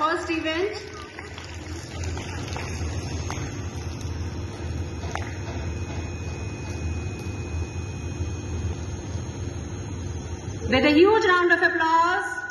first event. With a huge round of applause.